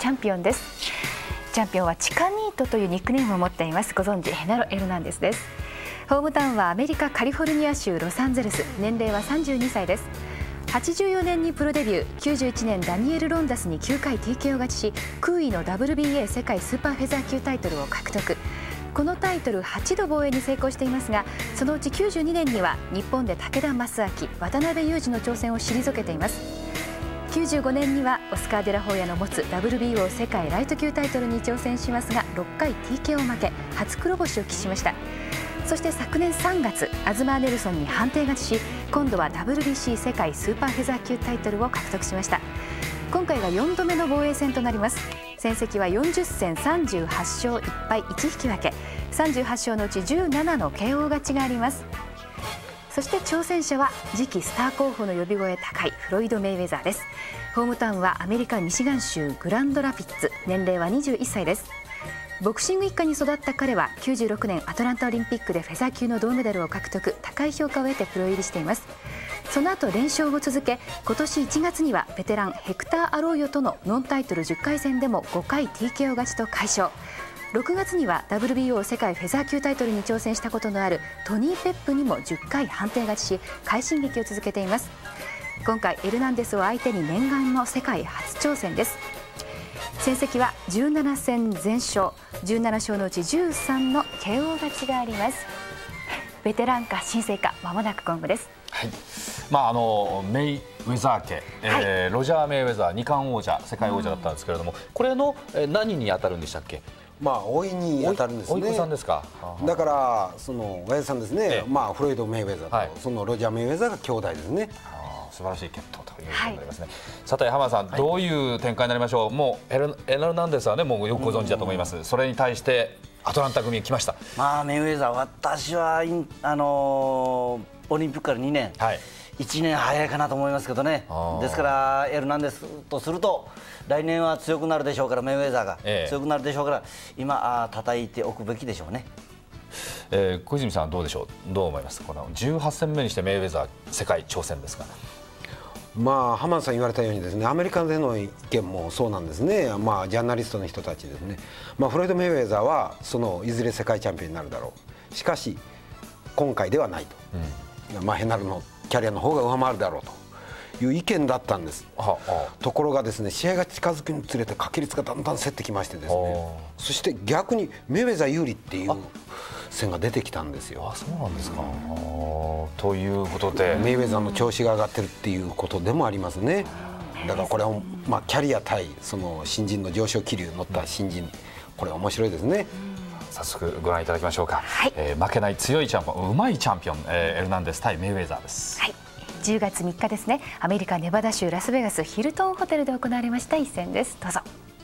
チャンピオンです。チャンピオンはチカニートというニックネームを持っています。ご存知ヘナロ・エルナンデスです。ホームタウンはアメリカカリフォルニア州ロサンゼルス、年齢は32歳です。84年にプロデビュー、91年ダニエル・ロンダスに9回 TKO 勝ちし、空位の WBA 世界スーパーフェザー級タイトルを獲得。このタイトル8度防衛に成功していますが、そのうち92年には日本で武田正明、渡辺勇二の挑戦を退けています。95年にはオスカー・デラホーヤの持つ WBO 世界ライト級タイトルに挑戦しますが、6回 TKO 負け、初黒星を喫しました。そして昨年3月、アズマー・ネルソンに判定勝ちし、今度は WBC 世界スーパーフェザー級タイトルを獲得しました。今回が4度目の防衛戦となります。戦績は40戦38勝1敗1引き分け、38勝のうち17の KO 勝ちがあります。そして挑戦者は次期スター候補の呼び声高いフロイド・メイウェザーです。ホームタウンはアメリカ・ミシガン州グランドラピッツ、年齢は21歳です。ボクシング一家に育った彼は96年アトランタオリンピックでフェザー級の銅メダルを獲得、高い評価を得てプロ入りしています。その後連勝を続け、今年1月にはベテランヘクター・アローヨとのノンタイトル10回戦でも5回 TKO 勝ちと快勝。6月には WBO 世界フェザー級タイトルに挑戦したことのあるトニー・ペップにも10回判定勝ちし、快進撃を続けています。今回エルナンデスを相手に念願の世界初挑戦です。戦績は17戦全勝、17勝のうち13の KO 勝ちがあります。ベテランか新星か、まもなく今後です。 はい、メイウェザー家、ロジャー・メイウェザー2冠王者、世界王者だったんですけれども、これの何に当たるんでしたっけ？ 甥に当たるんですね。 甥っ子さんですか。 だからその親父さんですね、フロイド・メイウェザーと、そのロジャー・メイウェザーが兄弟ですね。 素晴らしい決闘ということになりますね。さて浜田さん、どういう展開になりましょう。もうエルナンデスはね、もうよくご存知だと思います。それに対してアトランタ組来ました。 メイウェザー、私はオリンピックから2年、1年早いかなと思いますけどね。ですからエルナンデスとすると来年は強くなるでしょうから、メイウェザーが強くなるでしょうから、今叩いておくべきでしょうね。 小泉さんはどうでしょう。どう思います。この18戦目にしてメイウェザー世界挑戦ですが、 浜田さん言われたようにですね、アメリカでの意見もそうなんですね。ジャーナリストの人たちですね、フロイド・メイウェザーはそのいずれ世界チャンピオンになるだろう、しかし今回ではないと、ヘナルのキャリアの方が上回るだろうという意見だったんです。ところがですね、試合が近づくにつれて確率がだんだん競ってきましてですね、そして逆にメイウェザー有利っていう線が出てきたんですよ。 そうなんですか。ということでメイウェザーの調子が上がってるっていうことでもありますね。だからこれはキャリア対その新人の上昇気流に乗った新人、これ面白いですね。 早速ご覧いただきましょうか。負けない強いチャンピオン、うまいチャンピオン、エルナンデス対メイウェザーです。 10月3日ですね、アメリカ・ネバダ州ラスベガスヒルトンホテルで行われました一戦です。どうぞ。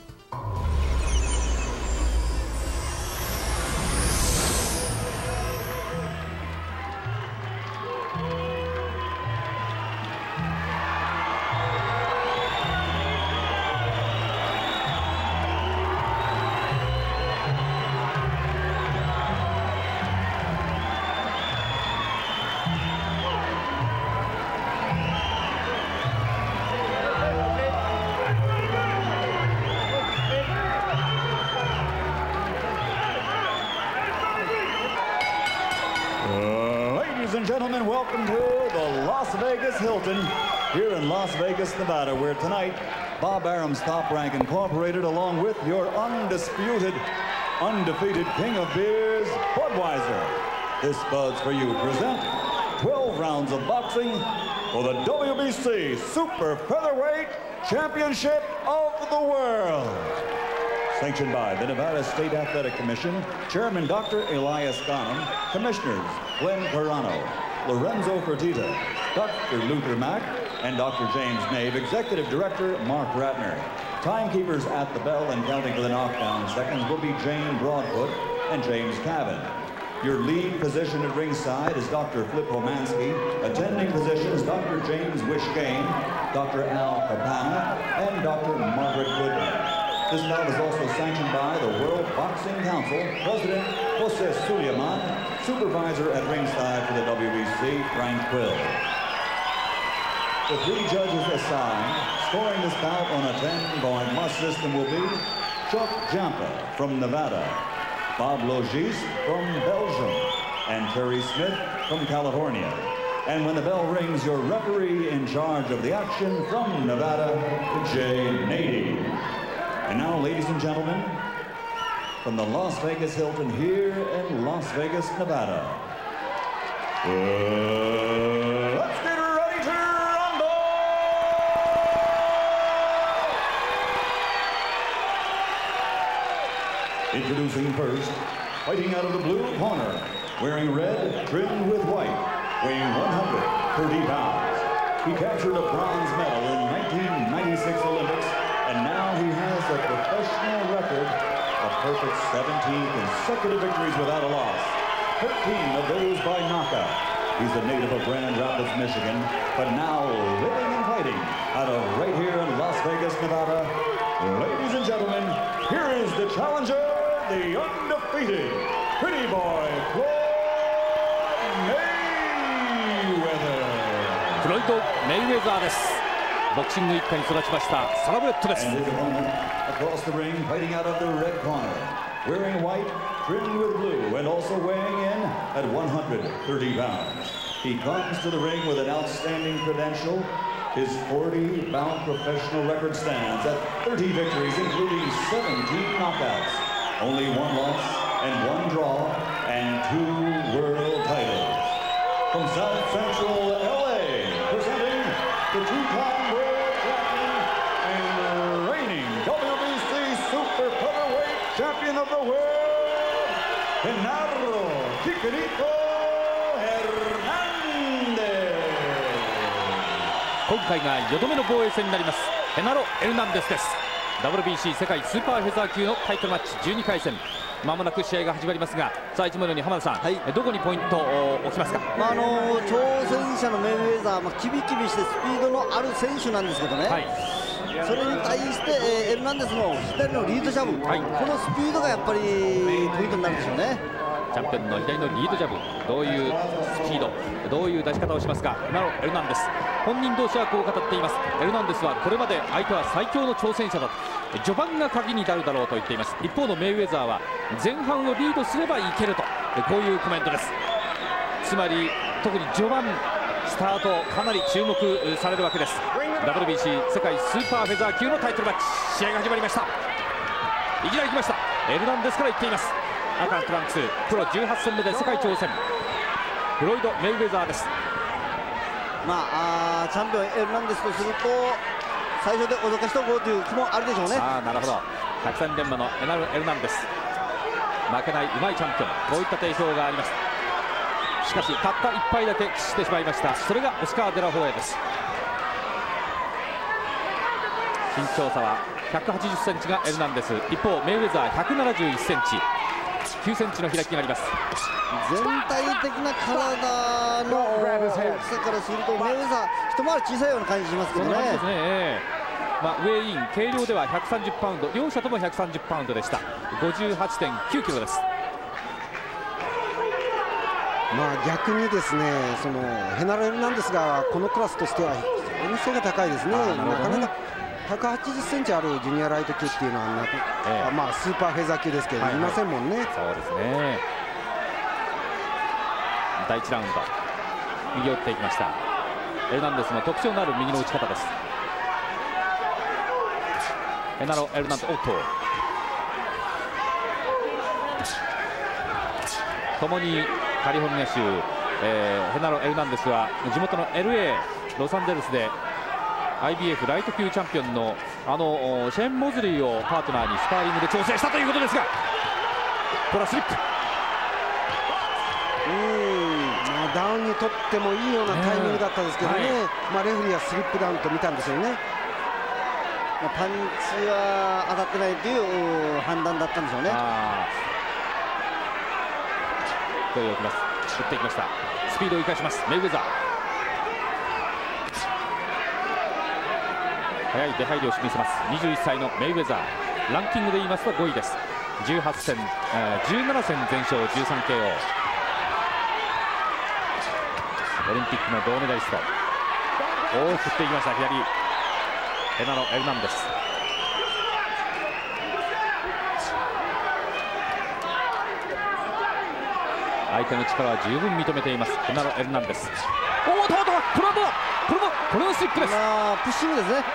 Ladies and gentlemen, welcome to the Las Vegas Hilton here in Las Vegas, Nevada, where tonight Bob Arum's Top Rank Incorporated, along with your undisputed, undefeated king of beers, Budweiser, this Bud's for you, present 12 rounds of boxing for the WBC Super Featherweight Championship of the World. Sanctioned by the Nevada State Athletic Commission, Chairman Dr. Elias Ghanem, Commissioners Glenn Carano, Lorenzo Fertitta, Dr. Luther Mack, and Dr. James Nave, Executive Director Mark Ratner. Timekeepers at the bell and counting for the knockdown seconds will be Jane Broadfoot and James Cavan. Your lead position at ringside is Dr. Flip Romansky. Attending positions, Dr. James Wishgame, Dr. Al Capana, and Dr. Margaret Goodman. This bout is also sanctioned by the World Boxing Council, President Jose Sulaiman, Supervisor at ringside for the WBC, Frank Quill. The 3 judges assigned, scoring this bout on a 10-point must system will be Chuck Jampa from Nevada, Bob Logis from Belgium, and Terry Smith from California. And when the bell rings, your referee in charge of the action from Nevada, Jay Nady. And now, ladies and gentlemen, from the Las Vegas Hilton here in Las Vegas, Nevada. Let's get ready to rumble! Introducing first, fighting out of the blue corner, wearing red trimmed with white, weighing 130 pounds. He captured a bronze medal in 1996 Olympics, and now he has a professional record of perfect 17 consecutive victories without a loss. 13 of those by knockout. He's a native of Grand Rapids, Michigan, but now living and fighting out of right here in Las Vegas, Nevada. Ladies and gentlemen, here is the challenger, the undefeated Pretty Boy Floyd Mayweather. フロイド・メイウェザーです。ボクシング一家に育ちましたサラブレッドです。 And his opponent across the ring, fighting out of the red corner, wearing white, trimmed with blue, and also weighing in at 130 pounds. He comes to the ring with an outstanding credential. His 40-bout professional record stands at 30 victories, including 17 knockouts, only 1 loss and 1 draw, and 2 world titles. From South Central LA, presenting the 2-time world champion and reigning WBC Super Featherweight Champion of the world, Genaro Chicharito Hernandez. 今回が4度目の防衛戦になりますヘナロ・エルナンデスです。 WBC 世界スーパーフェザー級のタイトルマッチ12回戦、まもなく試合が始まりますが、さあいつものように浜田さん、 はい、 どこにポイントを置きますか。 挑戦者のメイウェザー、キビキビしてスピードのある選手なんですけどね、はい、それに対してエルナンデスの左のリードジャブ、はい、このスピードがやっぱりポイントになるんでしょうね。 チャンピオンの左のリードジャブ、どういうスピード、どういう出し方をしますか。ヘナロ・エルナンデス、本人同士はこう語っています。エルナンデスはこれまで相手は最強の挑戦者だと、序盤が鍵になるだろうと言っています。一方のメイウェザーは前半をリードすればいけると、こういうコメントです。つまり特に序盤スタートかなり注目されるわけです。 WBC 世界スーパーフェザー級のタイトルマッチ、試合が始まりました。いきなり来ました。エルナンデスから言っています。赤のトランクス、プロ18戦目で世界挑戦、フロイド・メイウェザーです。 チャンピオンエルナンデスとすると最初で脅かしておこうという気もあるでしょうね。 なるほど。百戦錬磨のエルナンデス、負けないうまいチャンピオン、こういった定評があります。しかしたった1敗だけ喫してしまいました。それがオスカー・デラホエです。身長差は180センチがエルナンデス、一方メイウェザー171センチ、9センチの開きがあります。 全体的な体の大きさからするとメイウェザー一回り小さいような感じしますけどね。 そうですね。ウェイイン軽量では130パウンド、両者とも130パウンドでした。58.9 キロです。 逆にですね、そのヘナロ・エルナンデスがこのクラスとしては非常に背が高いですね。なかなか180センチあるジュニアライト級っていうのはスーパーフェザー級ですけど、いませんもんね。 そうですね。第1ラウンド右を打っていきました。エルナンデスの特徴のある右の打ち方です。ヘナロ・エルナンデス、共にカリフォルニア州、ヘナロ・エルナンデスは地元の LA ロサンゼルスで IBF ライト級チャンピオンのシェーン・モズリーをパートナーにスパーリングで調整したということですが、これはスリップ。 ダウンにとってもいいようなタイミングだったんですけどね、レフェリーはスリップダウンと見たんでしょうね。 パンチは当たってないという判断だったんでしょうね。 声を置きます。打っていきました。スピードを生かしますメイウェザー。速い出入りを見せます。21歳のメイウェザー、ランキングで言いますと5位です。17戦全勝、13 KO。オリンピックの銅メダリスト。 大きく振っていきました。左ヘナロ・エルナンデス。相手の力は十分認めていますヘナロ・エルナンデス。おお、これはどうだ、これのスリップです。 プッシングですね。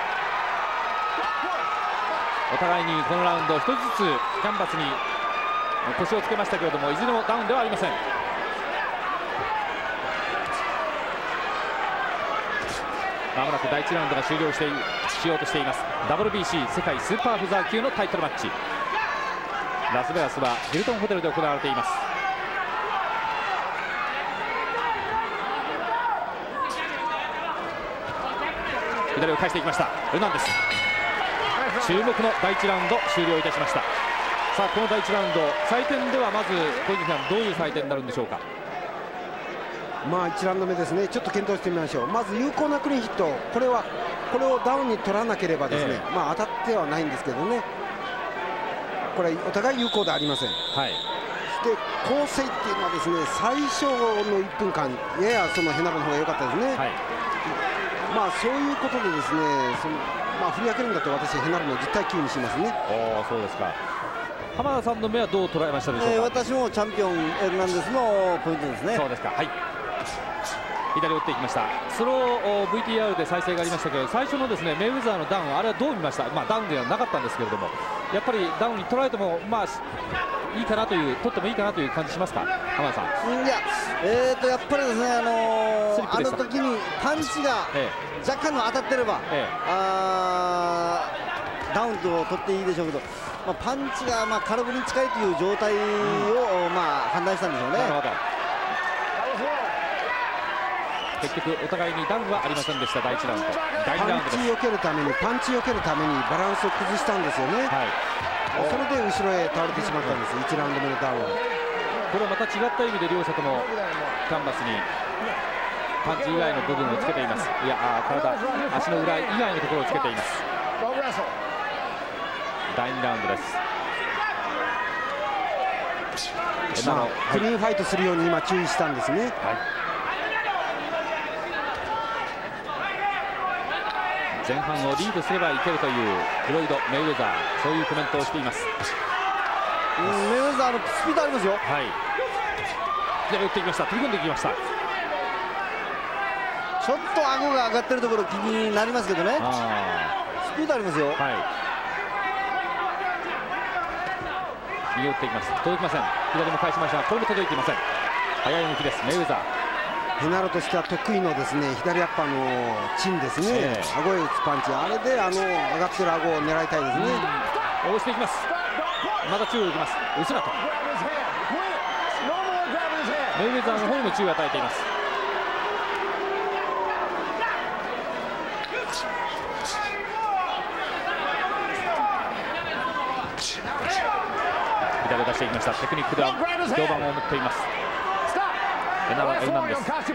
お互いにこのラウンド1つずつキャンバスに腰をつけましたけれども、いずれもダウンではありません。まもなく第1ラウンドが終了しようとしています。 WBC 世界スーパーフェザー級のタイトルマッチ、ラスベガスはヒルトンホテルで行われています。左を返していきましたエルナンデス。注目の第1ラウンド終了いたしました。さあこの第1ラウンド採点ではまず小泉さんどういう採点になるんでしょうか。 まあ1ラウンド目ですね、ちょっと検討してみましょう。まず有効なクリーンヒット、これをダウンに取らなければですね、まあ当たってはないんですけどね、これお互い有効ではありません。 はい、 で構成っていうのはですね、最初の1分間ややそのヘナロの方が良かったですね。 はい、 まあそういうことでですね、まあ振り分けるんだと私ヘナロの10対9にしますね。 そうですか。浜田さんの目はどう捉えましたでしょうか。 私もチャンピオンエルナンデスのポイントですね。 そうですか。はい、左を打っていきました。スロー VTR で再生がありましたけど、最初のですねメイウェザーのダウン、あれはどう見ました。まあダウンではなかったんですけれども、やっぱりダウンに取られてもまあいいかなという、取ってもいいかなという感じしますか、浜田さん。 いや、やっぱりですね、あの時にパンチが若干の当たってれば、ダウンと取っていいでしょうけど、まあ、パンチが空振りに近いという状態を、判断したんでしょうね。 なるほど。結局お互いにダウンはありませんでした。第1ラウンド、第2ラウンドです。 パンチ避けるためにバランスを崩したんですよね。 はい、 それで後ろへ倒れてしまったんです、1ラウンド目のダウン。 これはまた違った意味で両者ともキャンバスにパンチ以外の部分をつけています。いや、体、足の裏以外のところをつけています。第2ラウンドです。 クリーンファイトするように今注意したんですね。はい、 前半をリードすればいけるというフロイド・メイウェザー、そういうコメントをしています。 メイウェザーのスピードありますよ。 はい、左打っていきました。飛び込んでいきました。 ちょっと顎が上がってるところ気になりますけどね。スピードありますよ。 はい、右打っていきます。届きません。左も返しましたが、これも届いていません。速い動きです、メイウェザー。 ヘナロとしては得意のですね左アッパーのチンですね、顎へ打つパンチ、あれで上がってる顎を狙いたいですね。 押していきます。また注意を受けます。うすらとメイウェザーの方にも注意を与えています。左を出していきました。テクニックでは評判を持っています。ヘナロ・エルナンデス、非常に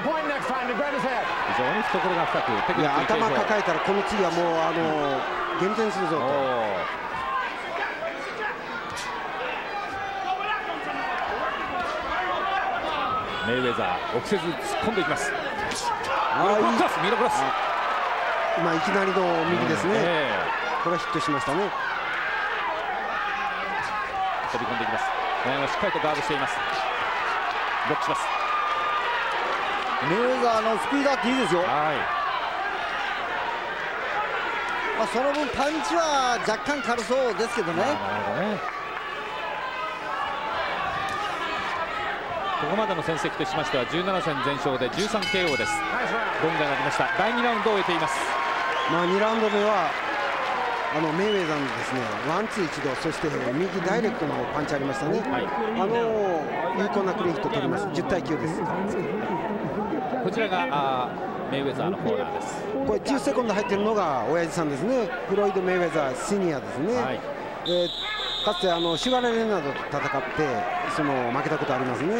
懐が深くテクニックに頭抱えたらこの次はもう減点するぞと。 メイウェザー臆せず突っ込んでいきます。右のクロス、 今いきなりの右ですね。これはヒットしましたね。 飛び込んでいきます。しっかりとガードしています。ブロックします。 メイウェザーのスピードあっていいですよ。その分パンチは若干軽そうですけどね。 ここまでの戦績としましては17戦全勝で13 KO です。ゴングが鳴りました。第2ラウンドを終えています。 2ラウンド目はメイウェザーのですねワンツー一度、そして右ダイレクトのパンチありましたね。有効なクリーンヒット取ります。10対9です。 こちらがメイウェザーのコーナーです。 これ10セコンド入っているのが親父さんですね。フロイド・メイウェザーシニアですね。かつてシュガー・レナードと戦って負けたことありますね。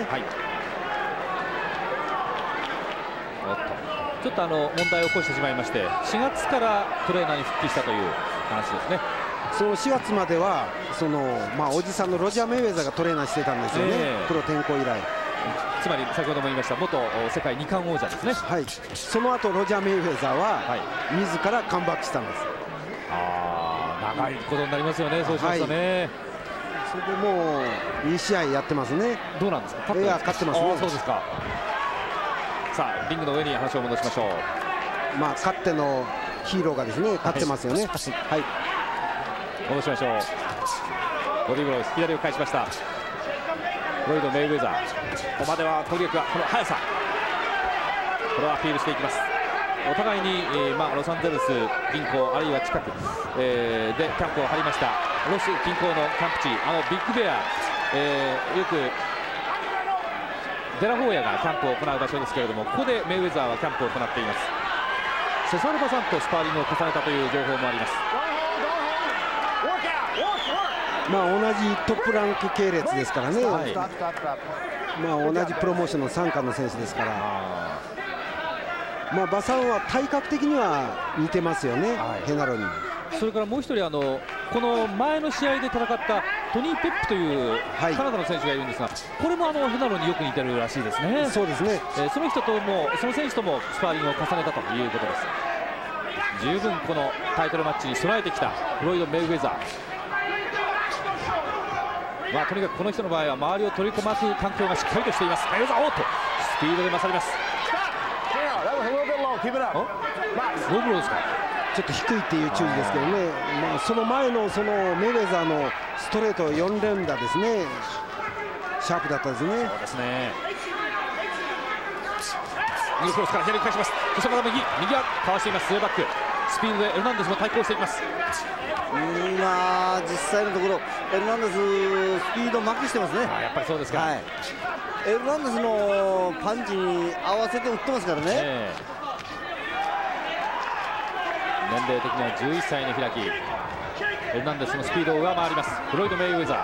ちょっと問題を起こしてしまいまして、4月からトレーナーに復帰したという話ですね。 そう4月まではおじさんのロジャー・メイウェザーがトレーナーしてたんですよね、プロ転向以来。 つつまり先ほども言いました元世界2冠王者ですね。 はい、その後ロジャー・メイウェザーは、自らカムバックしたんです。 長いことになりますよね、そうしますとね。 それでもう2試合やってますね。 どうなんですか。 いや、勝ってますね。 そうですか。さあリングの上に話を戻しましょう。 まあ勝ってのヒーローがですね、勝ってますよね。はい。 戻しましょう。ボディーブロー、左を返しました。ロイド・メイウェザー、ここまでは攻撃はこの速さ、これをアピールしていきます。お互いに、ロサンゼルス近郊あるいは近く、でキャンプを張りました。ロス近郊のキャンプ地、ビッグベア、よくデラホーヤがキャンプを行う場所ですけれども、ここでメイウェザーはキャンプを行っています。セサルバさんとスパーリングを重ねたという情報もあります。 まあ同じトップランク系列ですからね、まあ同じプロモーションの傘下の選手ですから、まあバサンは体格的には似てますよね、ヘナロに。 それからもう一人この前の試合で戦ったトニー・ペップというカナダの選手がいるんですが、これもヘナロによく似てるらしいですね。 そうですね。 その人ともその選手ともスパーリングを重ねたということです。十分このタイトルマッチに備えてきたロイド・メイウェザー。まあとにかくこの人の場合は周りを取り込まく環境がしっかりとしています。メイウェザー、おっとスピードで勝ります。ローブローですか。 ちょっと低いっていう注意ですけどね、まあ、その前のそのメイウェザーのストレート4連打ですね、シャープだったですね。 そうですね。右クロスから左に返します。そしてまた右はかわしています。スウェーバック、スピードでエルナンデスも対抗していきます。 今実際のところエルナンデススピードマックしてますね。 やっぱりそうですか。 エルナンデスのパンチに合わせて打ってますからね。 年齢的には11歳の開き、エルナンデスのスピードを上回りますフロイド・メイウェザー。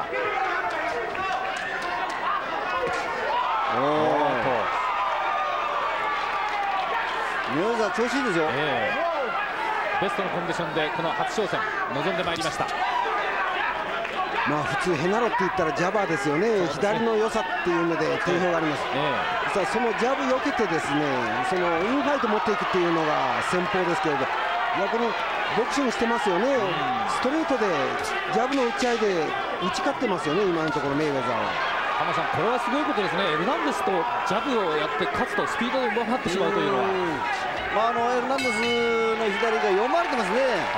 メイウェザー調子いいですよ。 ベストのコンディションでこの初挑戦臨んでまいりました。 まあ普通ヘナロって言ったらジャバーですよね。左の良さっていうので定評があります。さあそのジャブ避けてですね、そのインファイト持っていくっていうのが戦法ですけれど、逆にボクシングしてますよね。ストレートでジャブの打ち合いで打ち勝ってますよね、今のところメイウェザーは。 浜さん、これはすごいことですね。エルナンデスとジャブをやって勝つとスピードで上回ってしまうというのは、 エルナンデスの左が読まれてますね。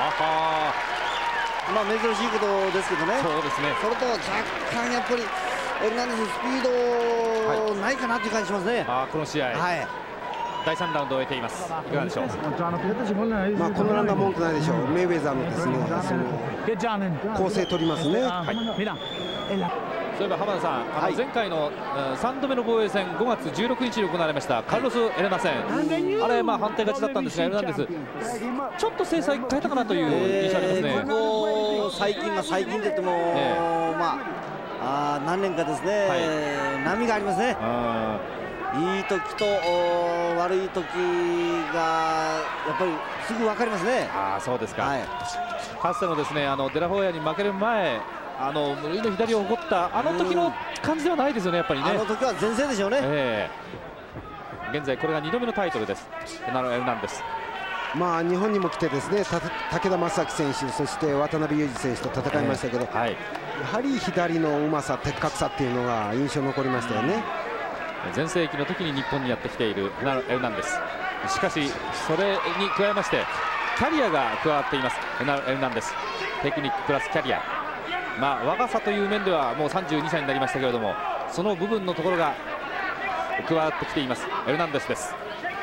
まあ珍しいことですけどね。 そうですね。 それと若干やっぱりエルナンデススピードないかなという感じしますね。 この試合、第3ラウンドを終えています。いかがでしょう。 まあこのラウンドは文句ないでしょう。メイウェザーのですね、その構成取りますね。 そういえば浜田さん、前回の3度目の防衛戦、5月16日に行われましたカルロス・エレナ戦、あれ判定勝ちだったんですが、エルナンデスちょっと制裁変えたかなという印象ありますね。 ここ最近で言っても、何年かですね、波がありますね。いい時と悪い時がやっぱりすぐ分かりますね。 そうですか。かつてのですね、デラホーヤに負ける前、無類の左を誇った時の感じではないですよね、やっぱりね。 時は前世でしょうね。 現在これが2度目のタイトルです、エルナンデス。 まあ日本にも来てですね、武田正樹選手、そして渡辺裕二選手と戦いましたけど、やはり左のうまさ、的確さっていうのが印象に残りましたよね。 全盛期の時に日本にやってきているエルナンデス。しかしそれに加えましてキャリアが加わっていますエルナンデス。テクニックプラスキャリア、若さという面ではもう32歳になりましたけれども、その部分のところが加わってきていますエルナンデスです。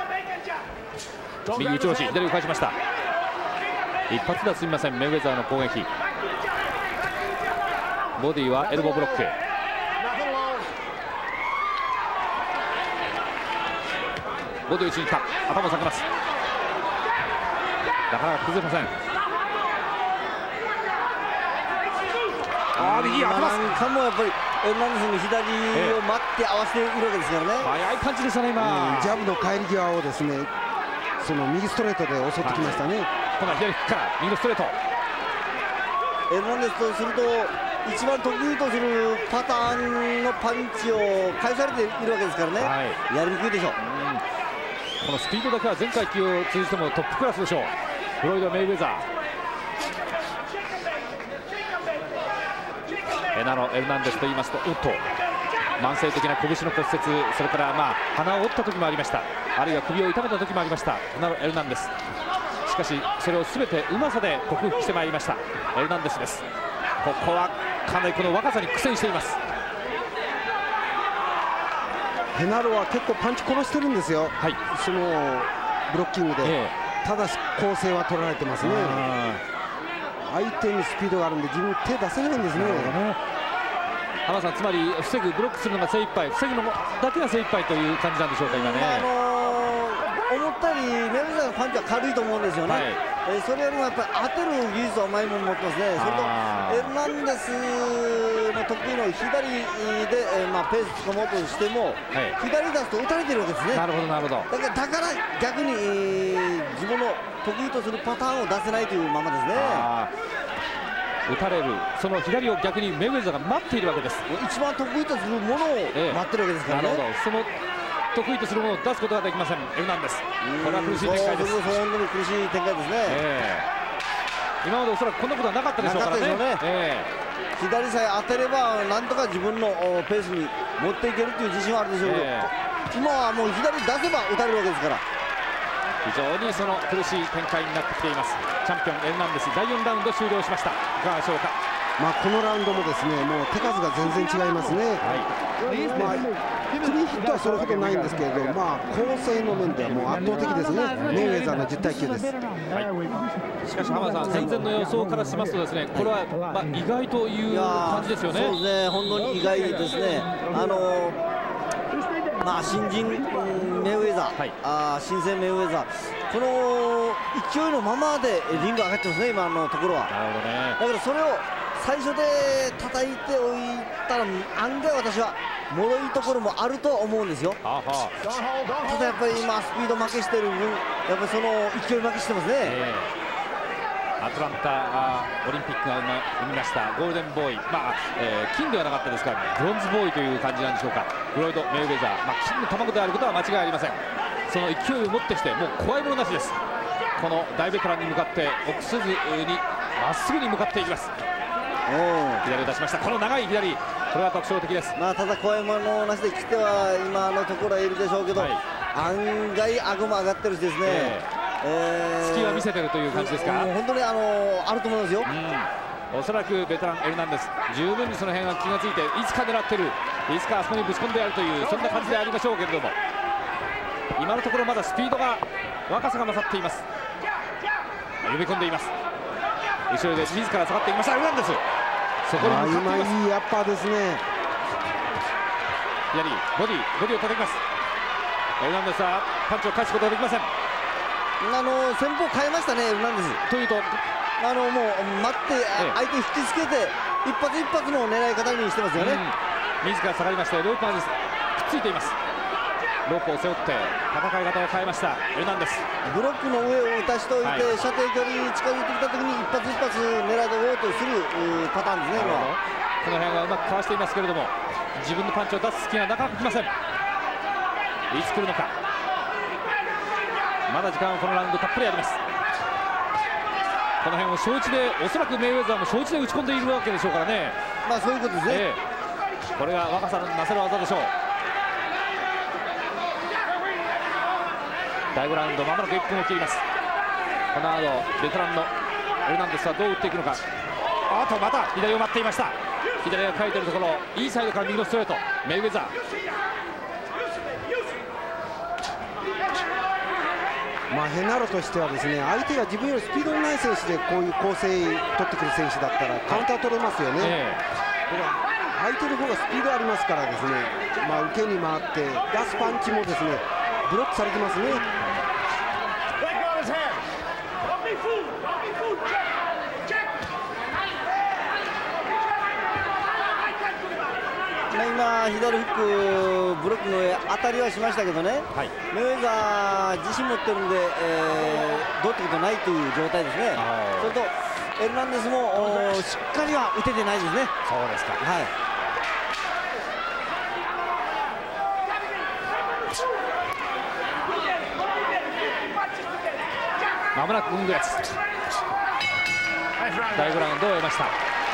右打ち押し、左を返しました。一発では済みませんメイウェザーの攻撃。ボディはエルボーブロック。ボディ打ちにいった、頭を下げます。なかなか崩れません。右当てます。 何回もやっぱりエルナンデスの左を待って合わせているわけですからね。 速いパンチでしたね今。 ジャブの返り際をですね、その右ストレートで襲ってきましたね。 今度は左から右のストレート。 エルナンデスとすると一番得意とするパターンのパンチを返されているわけですからね、やりにくいでしょう。 このスピードだけは前回級を通じてもトップクラスでしょう、フロイド・メイウェザー。エナロ・エルナンデスといいますと、慢性的な拳の骨折、それから鼻を折った時もありました、あるいは首を痛めた時もありました、エナロ・エルナンデス。しかしそれを全てうまさで克服してまいりましたエルナンデスです。ここはかなりこの若さに苦戦しています。 ヘナロは結構パンチ殺してるんですよ、そのブロッキングで、ただし構成は取られてますね。相手にスピードがあるんで自分手出せないんですね。 浜田さん、つまり防ぐ、ブロックするのが精一杯、防ぐのだけが精一杯という感じなんでしょうか、今ね。 思ったよりメイウェザーのパンチは軽いと思うんですよね、それよりもやっぱり当てる技術はうまいもの持ってますね。それとエルナンデスの得意の左で、ペースつかもうとしても、左出すと打たれてるわけですね。 なるほどなるほど。 だから逆に、自分の得意とするパターンを出せないというままですね。 打たれる、その左を逆にメイウェザーが待っているわけです。 一番得意とするものを待ってるわけですからね。 なるほど、その得意とするものを出すことができませんエルナンデス。これは苦しい展開です。 本当に苦しい展開ですね。 今までおそらくこんなことはなかったでしょうからね。 左さえ当てればなんとか自分のペースに持っていけるという自信はあるでしょうけど、今はもう左出せば打たれるわけですから、 非常にその苦しい展開になってきています。チャンピオンエルナンデス、第4ラウンド終了しました。いかがでしょうか。 このラウンドもですね、もう手数が全然違いますね。クリーンヒットはそれほどないんですけれど、構成の面ではもう圧倒的ですね。メイウェザーの10対9です。 しかし浜田さん、戦前の予想からしますとですね、これは意外という感じですよね。 そうですね、本当に意外ですね。新人メイウェザー、新生メイウェザー、この勢いのままでリング上がってますね、今のところは。だからそれを最初で叩いておいたら案外私は脆いところもあると思うんですよ。ただやっぱり今スピード負けしてる分、やっぱりその勢い負けしてますね。 アトランタオリンピックが生みましたゴールデンボーイ、金ではなかったですがブロンズボーイという感じなんでしょうか。フロイド・メイウェザー、金の卵であることは間違いありません。その勢いを持ってしてもう怖いものなしです。この大ベテランに向かって奥筋にまっすぐに向かっていきます。左を出しました。この長い左、これは特徴的です。 ただ怖いものなしで来ては今のところはいるでしょうけど、案外顎も上がってるしですね、 隙は見せてるという感じですか。 本当にあると思いますよ。 おそらくベテランエルナンデス、十分にその辺は気がついて、いつか狙ってる、いつかあそこにぶち込んでやるという、そんな感じでありましょうけれども、今のところまだスピードが、若さが勝っています。呼び込んでいます。後ろで自ら下がっていきましたエルナンデス。そこに向かっています。 今いいアッパーですね。 左ボディを叩きます。エルナンデスはパンチを返すことができません。 戦法変えましたね、エルナンデス。 というと、 もう待って相手引きつけて一発一発の狙い方にしてますよね。 自ら下がりましてロープまでくっついています。ロープを背負って戦い方を変えましたエルナンデス。 ブロックの上を打たしておいて、射程距離に近づいてきた時に一発一発狙おうとするパターンですね。 この辺はうまくかわしていますけれども、自分のパンチを出す隙がなかなかきません。いつ来るのか。まだ時間はこのラウンドたっぷりあります。この辺を承知で、おそらくメイウェザーも承知で打ち込んでいるわけでしょうからね。 そういうことですね。 これが若さのなせる技でしょう。第5ラウンドまもなく1分を切ります。この後ベテランのエルナンデスはどう打っていくのか。また左を待っていました。左が書いているところ、インサイドから右のストレート、メイウェザー。 ヘナロとしてはですね、相手が自分よりスピードのない選手でこういう構成取ってくる選手だったらカウンター取れますよね。相手の方がスピードありますからですね、受けに回って出すパンチもですねブロックされてますね。 今左フックブロックの上当たりはしましたけどね、メイウェザー自信持ってるんで、どうってことないという状態ですね。それとエルナンデスもしっかりは打ててないですね。 そうですか。 はい。 まもなくウングラツ第5ラウンドを終えました。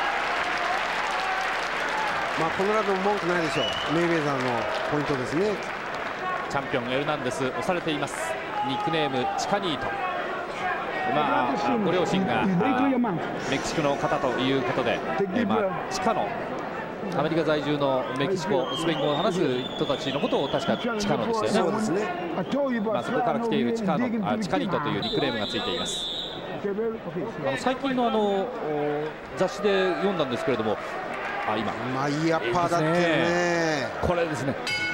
このラウンドも文句ないでしょう。メイウェザーのポイントですね。 チャンピオンエルナンデス押されています。ニックネームチカニート。ご両親がメキシコの方ということで、地下のアメリカ在住のメキシコスペイン語を話す人たちのことを確かチカノでしたよね。 そうですね。 そこから来ているチカニートというニックネームがついています。最近の雑誌で読んだんですけれども、今いいアッパーだってね。 これですね。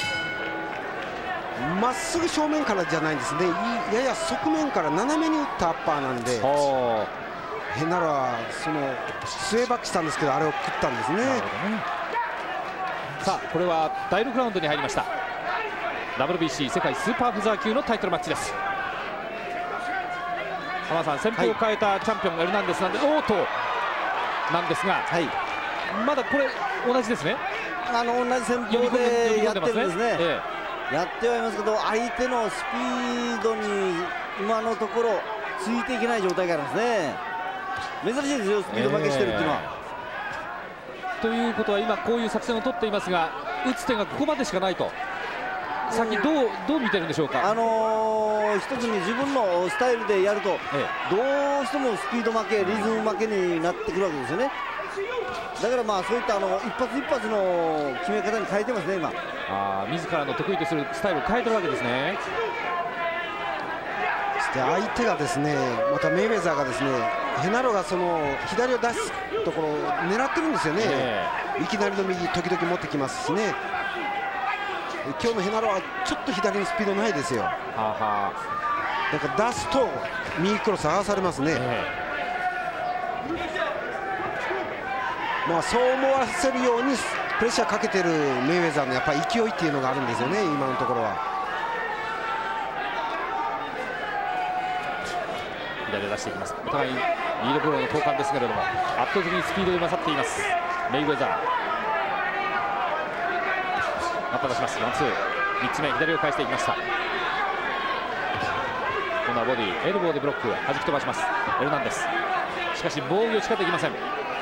まっすぐ正面からじゃないんですね。やや側面から斜めに打ったアッパーなんで、ヘナロはそのスウェーバックしたんですけど、あれを食ったんですね。 さあこれは第6ラウンドに入りました。 WBC 世界スーパーフェザー級のタイトルマッチです。浜田さん、戦法を変えたチャンピオンエルナンデスなんで、なんですが、まだこれ同じですね。 同じ戦法でやってるんですね。やってはいますけど、相手のスピードに今のところついていけない状態があるんですね。珍しいですよ、スピード負けしてるっていうのは。 ということは今こういう作戦を取っていますが、打つ手がここまでしかないと。先どう見てるんでしょうか。一つに自分のスタイルでやると、どうしてもスピード負け、リズム負けになってくるわけですよね。だからそういった一発一発の決め方に変えてますね、今。自らの得意とするスタイルを変えてるわけですね。 そして相手がですね、またメイウェザーがですね、ヘナロがその左を出すところを狙ってるんですよね。いきなりの右時々持ってきますしね。今日のヘナロはちょっと左のスピードないですよ。だから出すと右クロス合わされますね。そう思わせるようにプレッシャーかけてるメイウェザーのやっぱり勢いっていうのがあるんですよね、今のところは。 左を出していきます。お互いリードブローの交換ですけれども、圧倒的にスピードで勝っていますメイウェザー。また出します。ワンツー、3つ目左を返していきました。今度はボディエルボーでブロック弾き飛ばしますエルナンデス。しかし防御しかできません。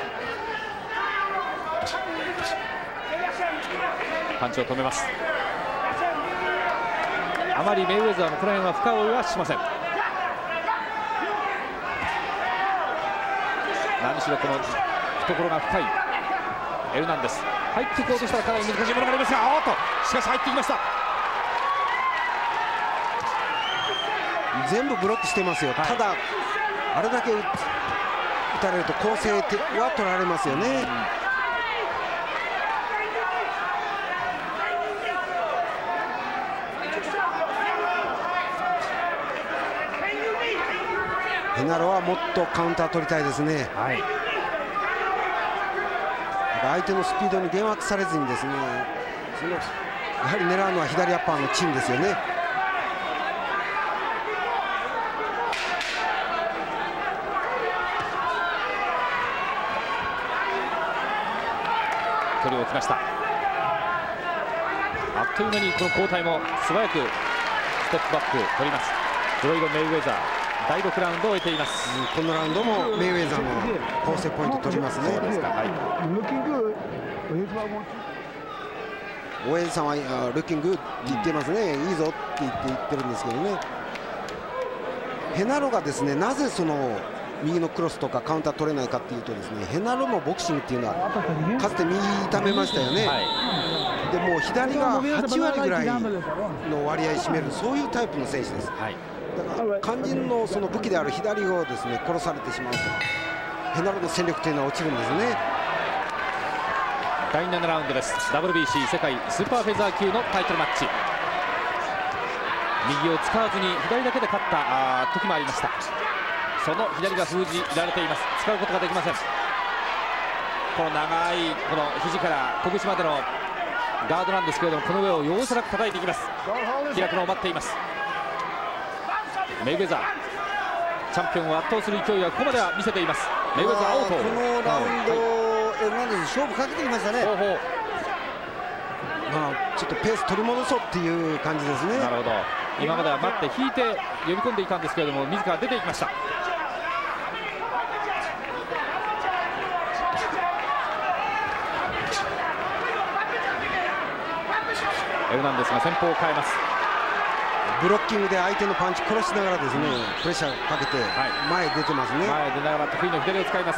パンチを止めます。あまりメイウェザーのこの辺は深追いはしません。何しろこの懐が深いエルナンデス。入っていこうとしたらかなり難しいものがありますが、しかし入ってきました。 全部ブロックしてますよ。ただあれだけ打たれると構成は取られますよね。ヘナロはもっとカウンター取りたいですね。相手のスピードに幻惑されずにですね、やはり狙うのは左アッパーのチンですよね。 距離を置きました。あっという間にこの交代も素早くステップバック取ります。フロイド・メイウェザー第6ラウンドを終えています。 このラウンドもメイウェザーの構成ポイント取りますね。オエンさんはルッキングって言ってますね。いいぞって言ってるんですけどね。ヘナロがですね、なぜその右のクロスとかカウンター取れないかっていうとですね、ヘナロのボクシングっていうのはかつて右痛めましたよね。でもう左が8割ぐらいの割合占める、そういうタイプの選手です。だから肝心のその武器である左をですね殺されてしまうと、ヘナロの戦力というのは落ちるんですね。 第7ラウンドです。 WBC 世界スーパーフェザー級のタイトルマッチ。右を使わずに左だけで勝った時もありました。その左が封じられています。使うことができません。この長いこの肘から拳までのガードなんですけれども、この上を容赦なく叩いていきます。開くのを待っています。メイウェザーチャンピオンを圧倒する勢いはここまでは見せています。 メイウェザーアウト。 このラウンド、エルナンデス勝負かけてきましたね。 まあ、ちょっとペース取り戻そうっていう感じですね。 なるほど。今までは待って引いて呼び込んでいたんですけれども、自ら出ていきました。エルナンデスが戦法を変えます。 ブロッキングで相手のパンチ殺しながらですね、プレッシャーかけて前出てますね。 前出ながら得意の左を使います。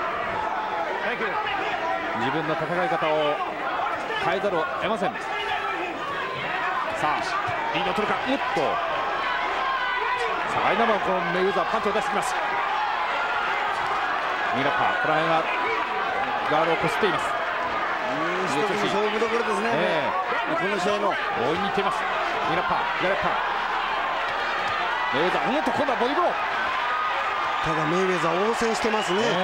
自分の戦い方を変えざるを得ません。さあリードを取るか。おっと、さあアイナマン、このメイウェザーパンチを出してきます。ミラッパー、この辺がガードをこすっています。 一つの勝負どころですね、この試合の。 追いに行っています。ミラッパー、左ラッパー、メイウェザー、今度はボディブロー。 ただメイウェザー応戦してますね。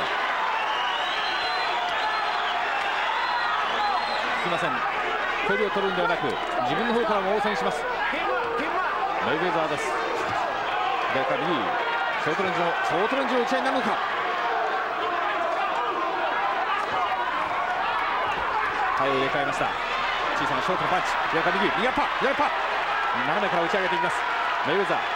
すいません、距離を取るんではなく自分の方からも応戦します。メイウェザーです。左から右、ショートレンジの打ち合いになるのか。体を入れ替えました。小さなショートのパンチ、左から右、右アッパー、左アッパー、斜めから打ち上げていきます。メイウェザー、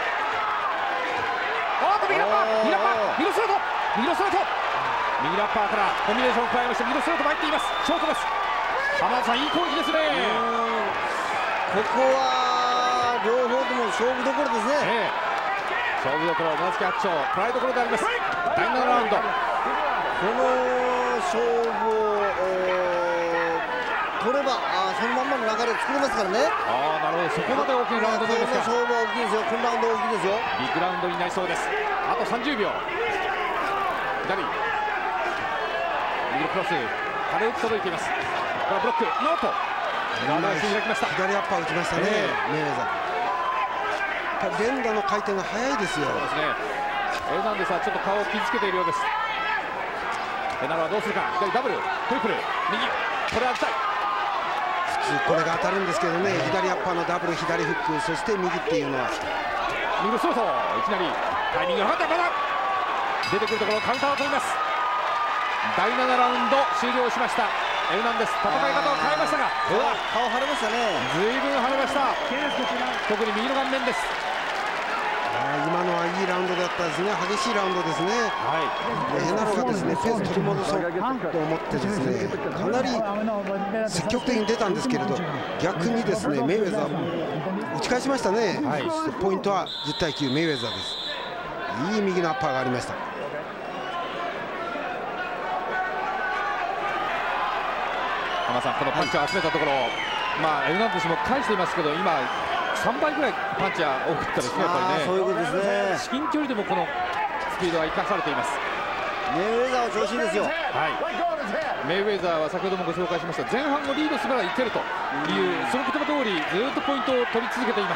おっと右ラッパー、右ラッパー、ミドルストレート、右のストレート、右ラッパーからコンビネーションを加えましてミドルストレートも入っています。ショートです。浜田さん、いい攻撃ですね。 ここは両方とも勝負どころですね。 勝負どころ、紫八丁捉えどころであります。第7ラウンド、 この勝負を取ればそのまんまの流れを作れますからね。 なるほど、そこまで大きいラウンドになりますか。 勝負は大きいですよ。このラウンド大きいですよ。 ビッグラウンドになりそうです。あと30秒。左右クロス、軽く届いています。これブロックノート、ガードを開きました。 左アッパー打ちましたね、メイウェザー。連打の回転が速いですよ。 そうですね。エルナンデスはちょっと顔を傷つけているようです。ペナロはどうするか。左ダブル、トリプル、右、これは当てたい。 普通これが当たるんですけどね、左アッパーのダブル、左フック、そして右っていうのは。 右のストレート、いきなりタイミングが測った。まだ出てくるところ、カウンターを取ります。第7ラウンド終了しました。エルナンデス、戦い方を変えましたが、 顔腫れましたね。 ずいぶん腫れました。特に右の顔面です。 今のはいいラウンドだったですね。激しいラウンドですね。ヘナロがですね、ペース取り戻そうと思ってですね、かなり積極的に出たんですけれど、逆にですね、メイウェザー打ち返しましたね。そしてポイントは10対9、メイウェザーです。いい右のアッパーがありました。 浜さん、このパンチを集めたところ、エルナンデスも返していますけど、今3倍ぐらいパンチは多かったですね。やっぱりね、 そういうことですね。 至近距離でもこのスピードは生かされています。 メイウェザーは調子いいですよ。 メイウェザーは先ほどもご紹介しました、前半をリードすればいけるというその言葉通りずっとポイントを取り続けています。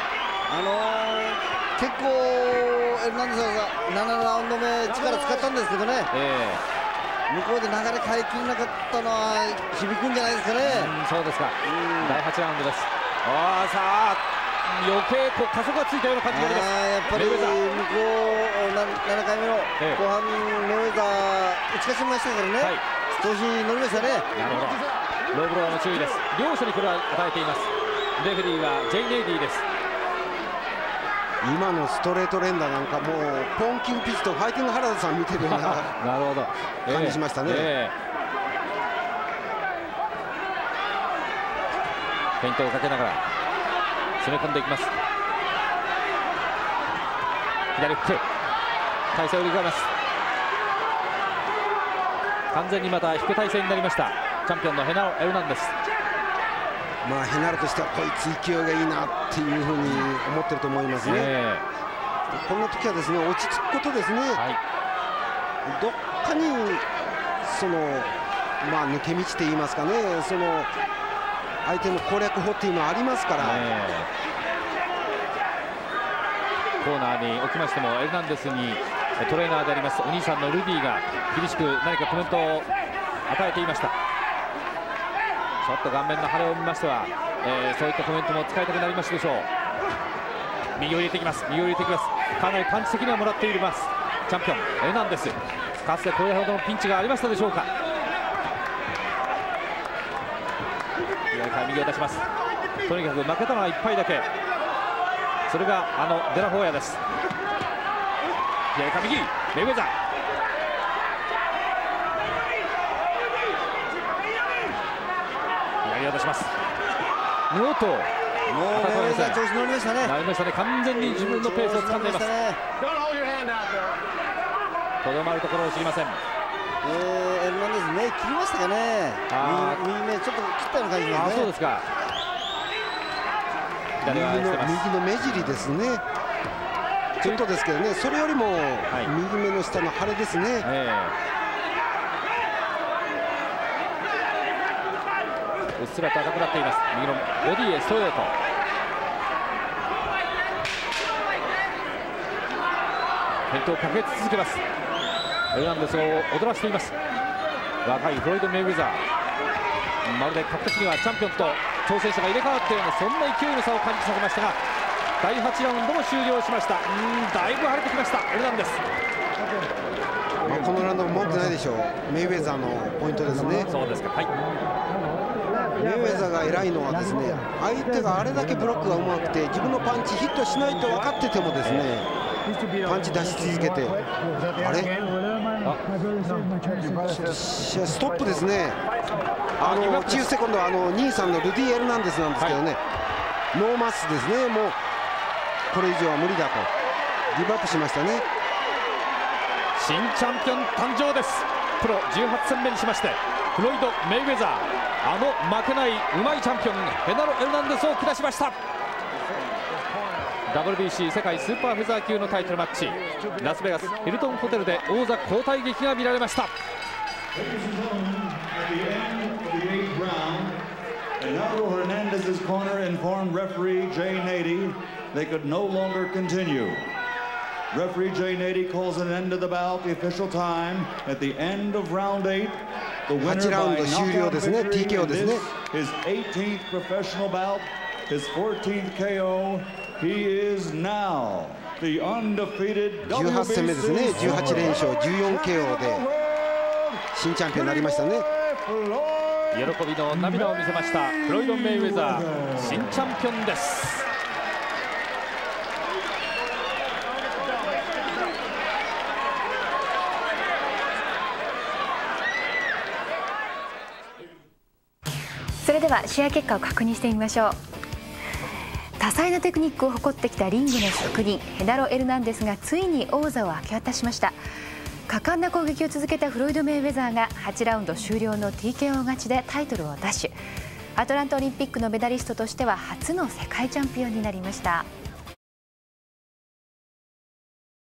結構エルナンデスは7ラウンド目力使ったんですけどね、向こうで流れ変えきれなかったのは響くんじゃないですかね。 そうですか。第8ラウンドです。さあ余計加速がついたような感じがあります。 やっぱり向こう7回目の後半メイウェザー打ち勝ちましたからね、調子に乗りましたね。 なるほど。ローブローの注意です。両者にこれは与えています。レフェリーはジェイ・ネイディです。 今のストレート連打なんかもうポンキンピッチとファイティング原田さん見てるようななるほど感じしましたね。 フェイントをかけながら攻め込んでいきます。左フック、体勢を入れ替えます。完全にまた引く体勢になりましたチャンピオンのヘナロ・エルナンデス。 ヘナロとしてはこいつ勢いがいいなっていうふうに思ってると思いますね。こんな時はですね、落ち着くことですね。どっかに抜け道って言いますかね、相手の攻略法っていうのはありますから。 コーナーにおきましてもエルナンデスにトレーナーでありますお兄さんのルディが厳しく何かコメントを与えていました。ちょっと顔面の腫れを見ましては、そういったコメントも使いたくなりましたでしょう。右を入れてきます。右を入れてきます。かなりパンチ的にはもらっています。 チャンピオンエルナンデス。かつてこれほどのピンチがありましたでしょうか。左から右を出します。とにかく負けたのは1敗だけ。それがデラホーヤです。左から右、メイウェザー。左を出します。ノート。 もうメイウェザー調子乗りましたね。 なりましたね。完全に自分のペースを掴んでいます。とどまるところを知りません。 エルナンデス目切りましたかね。右目ちょっと切ったような感じですね。 そうですか。 右の目尻ですね。ちょっとですけどね、それよりも右目の下の腫れですね。 うっすらと赤くなっています。右のボディへストレート。転倒をかけ続けます。エルナンデスを踊らせています。若いフロイド・メイウェザー、まるで格的にはチャンピオンと挑戦者が入れ替わったような、そんな勢いの差を感じさせましたが、第8ラウンドも終了しました。だいぶ晴れてきました、エルナンデス。 このラウンドも文句ないでしょう。メイウェザーのポイントですね。 そうですか、はい。 メイウェザーが偉いのはですね、相手があれだけブロックがうまくて自分のパンチヒットしないと分かっててもですね、パンチ出し続けて、あれストップですね。中セコンドは兄さんのルディ・エルナンデスなんですけどね、ノーマスですね。もうこれ以上は無理だとギブアップしましたね。 新チャンピオン誕生です。プロ18戦目にしましてフロイド・メイウェザー、負けないうまいチャンピオンヘナロ・エルナンデスを下しました。 WBC 世界スーパーフェザー級のタイトルマッチ、ラスベガスヒルトンホテルで王座交代劇が見られました。 Genaro Hernandez's corner informed referee Jay Nady they could no longer continue. Referee Jay Nady calls an end to the bout. The official time at the end of round 8. The winner by knockout victory in this, his 18th professional bout, his 14th KO. He is now the undefeated 18戦目ですね。18連勝14 KO で新チャンピオンになりましたね。 喜びの涙を見せましたフロイド・メイウェザー、新チャンピオンです。 それでは試合結果を確認してみましょう。多彩なテクニックを誇ってきたリングの職人ヘナロ・エルナンデスがついに王座を明け渡しました。果敢な攻撃を続けたフロイド・メイウェザーが8ラウンド終了の TKO 勝ちでタイトルを奪取。アトランタオリンピックのメダリストとしては初の世界チャンピオンになりました。